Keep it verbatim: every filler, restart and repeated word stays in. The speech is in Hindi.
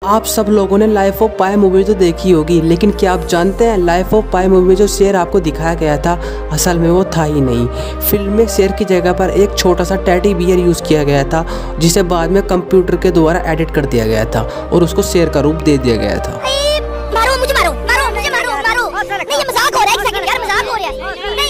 आप सब लोगों ने लाइफ ऑफ पाई मूवी तो देखी होगी, लेकिन क्या आप जानते हैं लाइफ ऑफ पाई मूवी में जो शेर आपको दिखाया गया था असल में वो था ही नहीं। फिल्म में शेर की जगह पर एक छोटा सा टेडी बियर यूज़ किया गया था, जिसे बाद में कंप्यूटर के द्वारा एडिट कर दिया गया था और उसको शेर का रूप दे दिया गया था। मारो मुझे, मारो मारो मुझे, मारो मारो नहीं, ये मजाक हो रहा है। एक सेकंड यार, मजाक हो रहा है।